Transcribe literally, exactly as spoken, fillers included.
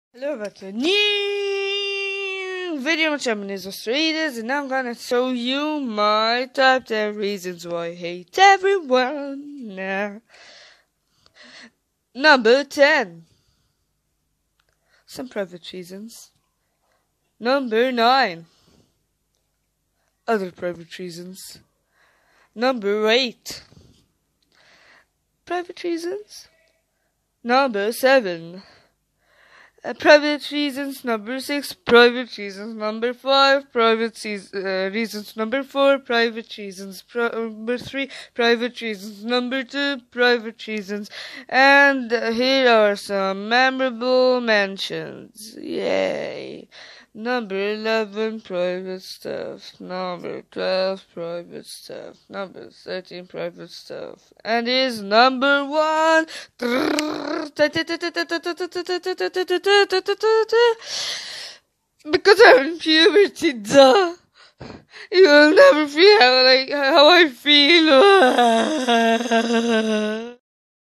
Hello, back to a new video. My name is Australians, and I'm gonna show you my top ten reasons why I hate everyone. Now, number ten, some private reasons. Number nine, other private reasons. Number eight, private reasons. Number seven. Uh, private reasons. Number six, private reasons. Number five, private seas- uh, reasons. Number four, private reasons. Pro- number three, private reasons. Number two, private reasons. And uh, here are some memorable mentions. Yay! Number eleven, private stuff. Number twelve, private stuff. Number thirteen, private stuff. And is number one. Because I'm in puberty, duh. You will never feel how, like, how I feel.